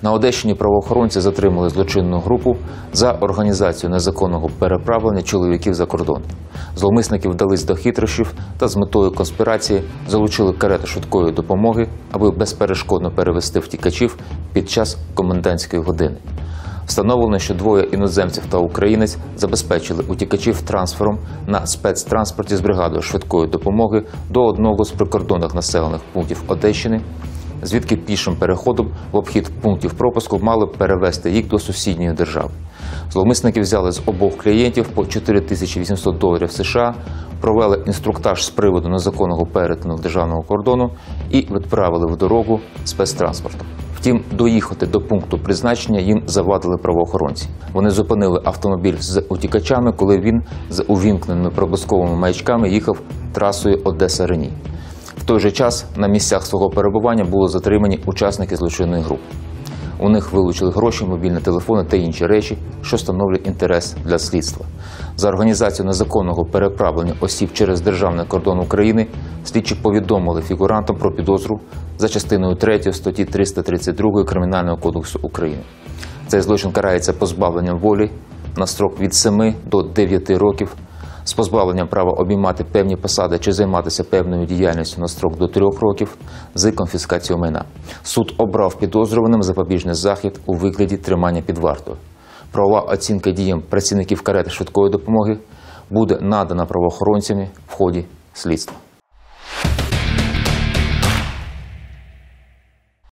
На Одещині правоохоронці затримали злочинну групу за організацію незаконного переправлення чоловіків за кордон. Зловмисники вдались до хитрощів та з метою конспірації залучили карету швидкої допомоги, аби безперешкодно перевезти втікачів під час комендантської години. Встановлено, що двоє іноземців та українець забезпечили утікачів трансфером на спецтранспорті з бригадою швидкої допомоги до одного з прикордонних населених пунктів Одещини, звідки пішим переходом в обхід пунктів пропуску мали перевезти їх до сусідньої держави. Зловмисники взяли з обох клієнтів по $4800 США, провели інструктаж з приводу незаконного перетину державного кордону і відправили в дорогу спецтранспортом. Втім, доїхати до пункту призначення їм завадили правоохоронці. Вони зупинили автомобіль з утікачами, коли він з увімкненими проблисковими маячками їхав трасою Одеса-Рені. В той же час на місцях свого перебування були затримані учасники злочинної групи. У них вилучили гроші, мобільні телефони та інші речі, що становлять інтерес для слідства. За організацію незаконного переправлення осіб через державний кордон України слідчі повідомили фігурантам про підозру за частиною 3 статті 332 Кримінального кодексу України. Цей злочин карається позбавленням волі на строк від 7 до 9 років, з позбавленням права обіймати певні посади чи займатися певною діяльністю на строк до 3 років з конфіскацією майна. Суд обрав підозрюваним запобіжний захід у вигляді тримання під вартою. Правова оцінка діям працівників карети швидкої допомоги буде надана правоохоронцями в ході слідства.